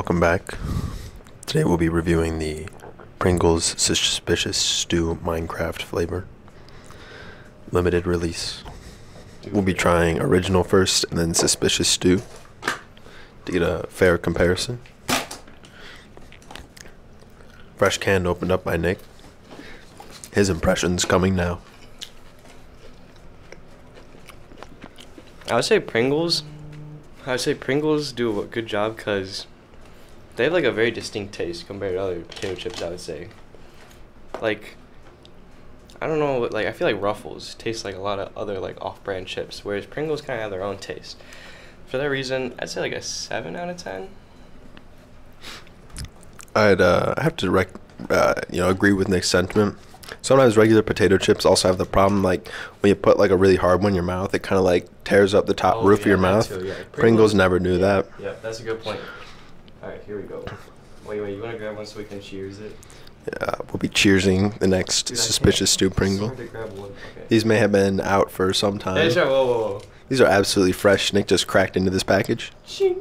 Welcome back. Today we'll be reviewing the Pringles Suspicious Stew Minecraft flavor. Limited release. We'll be trying original first and then Suspicious Stew to get a fair comparison. Fresh can opened up by Nick. His impressions coming now. I would say Pringles do a good job because they have like a very distinct taste compared to other potato chips, I would say. Like, I don't know, like I feel like Ruffles taste like a lot of other like off-brand chips, whereas Pringles kind of have their own taste. For that reason, I'd say like a 7 out of 10. I'd have to agree with Nick's sentiment. Sometimes regular potato chips also have the problem, like when you put like a really hard one in your mouth, it kind of like tears up the top roof of your mouth. Too, yeah. Pringles never do that. Yeah, that's a good point. All right, here we go. Wait, you want to grab one so we can cheers it? Yeah, we'll be cheersing the next Suspicious Stew Pringle. It's hard to grab one. Okay. These may have been out for some time. Hey, sure. Whoa. These are absolutely fresh. Nick just cracked into this package. Shink.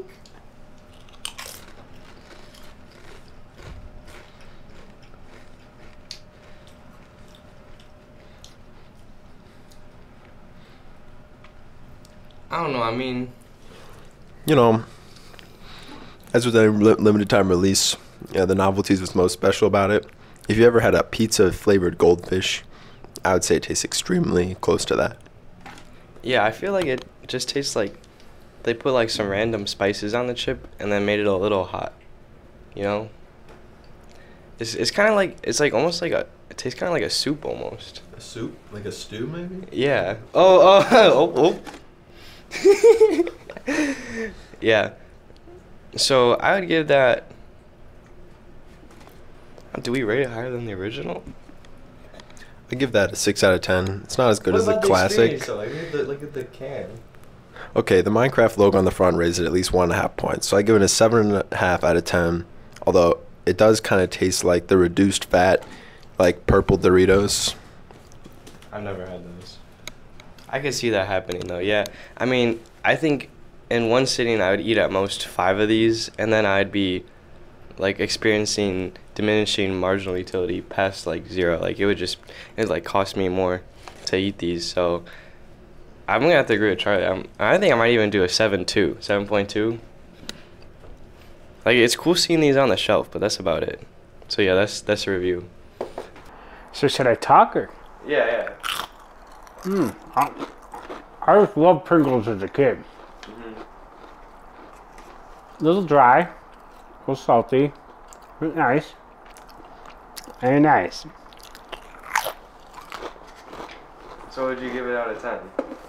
I don't know, I mean... You know, as with a limited time release, the novelty is what's most special about it. If you ever had a pizza flavored goldfish, I would say it tastes extremely close to that. Yeah, I feel like it just tastes like they put like some random spices on the chip and then made it a little hot. You know? It's kind of like, it's like almost like it tastes kind of like a soup almost. A soup? Like a stew maybe? Yeah. Oh. Yeah. So I would give that. Do we rate it higher than the original? I give that a 6 out of 10. It's not as good as the classic. Look at the can. Okay, the Minecraft logo on the front raised it at least 1.5 points, so I give it a 7.5 out of 10. Although it does kind of taste like the reduced fat, like purple Doritos. I've never had those. I could see that happening though. Yeah, I mean, I think in one sitting I would eat at most 5 of these, and then I'd be like experiencing diminishing marginal utility past like 0. Like it would like cost me more to eat these. So I'm gonna have to agree with Charlie. I think I might even do a 7.2. Like it's cool seeing these on the shelf, but that's about it. So yeah, that's a review. So should I talk or? Yeah. I just loved Pringles as a kid. A little dry, a little salty, but nice. Very nice. So would you give it out of 10?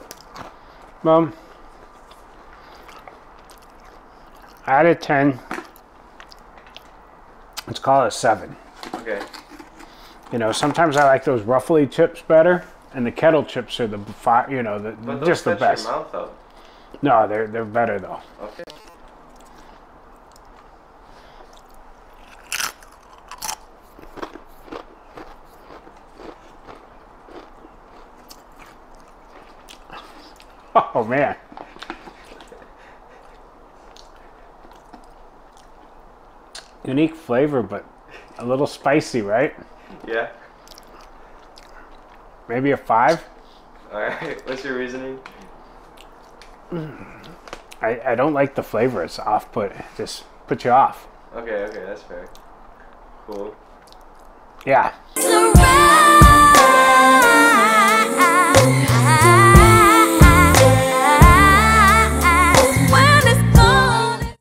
Out of 10, let's call it a 7. Okay. You know, sometimes I like those ruffly chips better, and the kettle chips are just the best. Your mouth though. No, they're better though. Okay. Oh man. Unique flavor, but a little spicy, right? Yeah. Maybe a 5. Alright, what's your reasoning? I don't like the flavor. It's off-put. Just put you off. Okay, that's fair. Cool. Yeah.